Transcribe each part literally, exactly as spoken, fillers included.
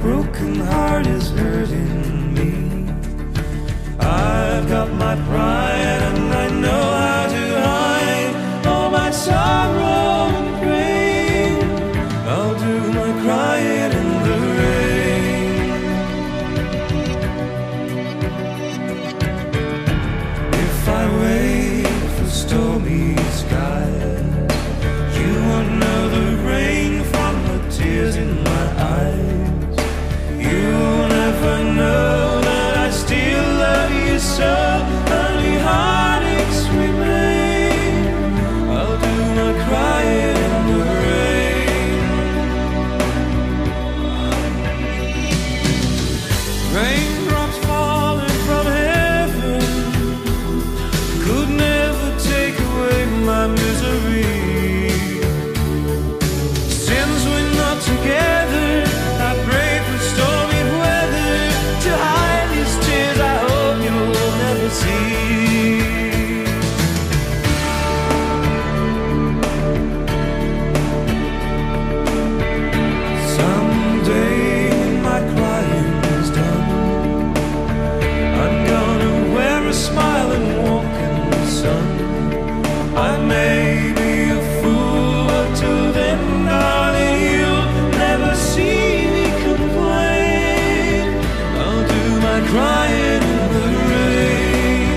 broken heart is hurting me. I've got my pride and I know how to hide all my sorrow and pain. I'll do my crying in the rain. If I wait for stormy skies, you won't know the rain from the tears in my eyes. You'll never know that I still love you so. Only heartaches remain. I'll do my crying in the rain. Raindrops falling from heaven could never take away my misery. Since we're not together, I pray for stormy weather to hide these tears I hope you'll never see. Someday when my crying is done, I'm gonna wear a smile and walk in the sun. I may be a fool, but till then, darling, you'll never see me complain. I'll do my crying in the rain.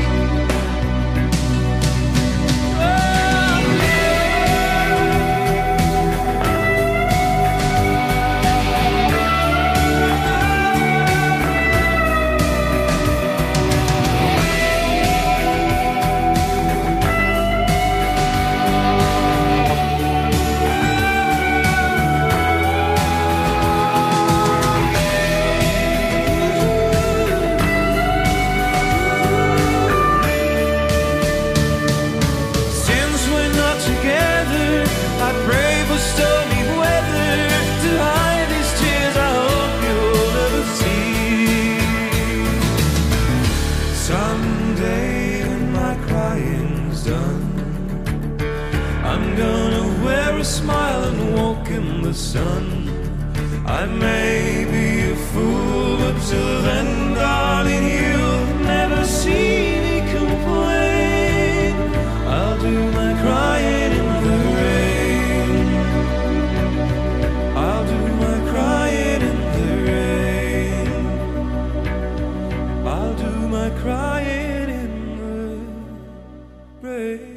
Since we're not together, I pray for stormy weather to hide these tears I hope you'll never see. Someday when my crying's done, I'm gonna wear a smile and walk in the sun. I may be a fool, but till then, darling, you'll never see me complain. I'll do my crying in the rain. I'll do my crying in the rain. I'll do my crying in the rain.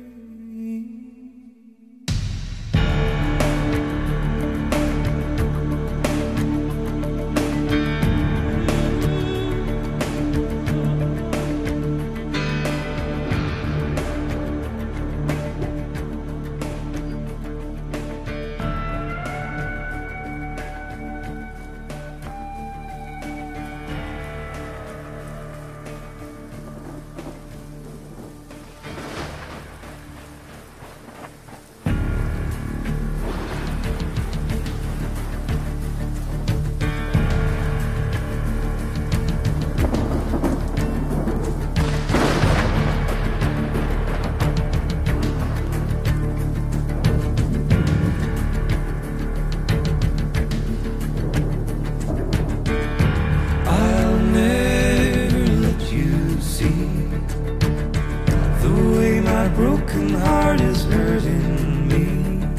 I'll never let you see the way my broken heart is hurting me.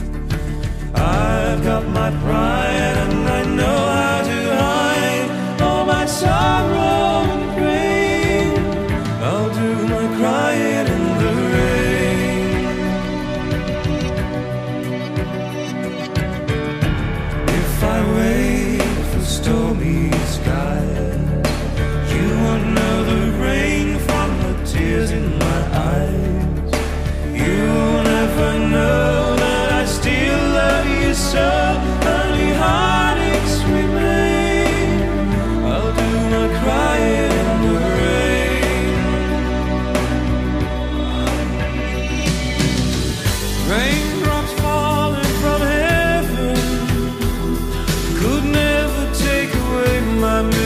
I've got my pride and I know how to hide all my sorrow and pain. I'll do my crying in the rain. If I wait for stormy skies, you won't know the rain from the tears in my eyes. You'll never know that I still love you so. Only heartaches remain. I'll do my crying in the rain. Raindrops falling from heaven could never take away my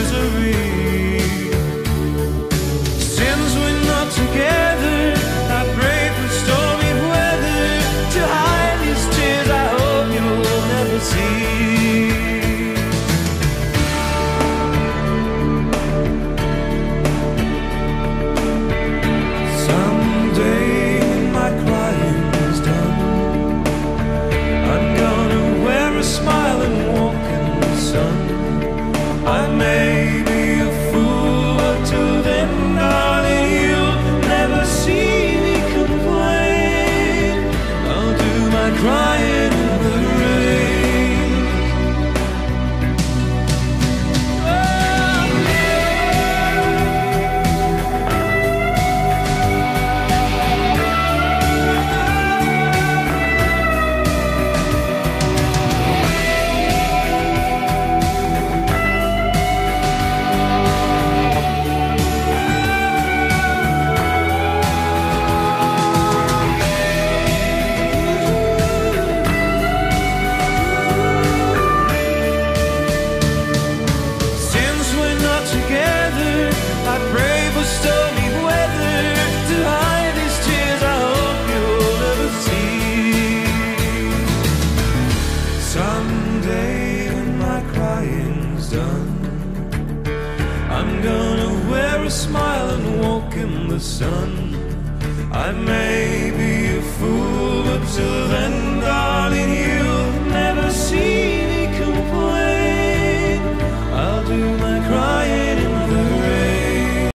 smile and walk in the sun. I may be a fool, but till then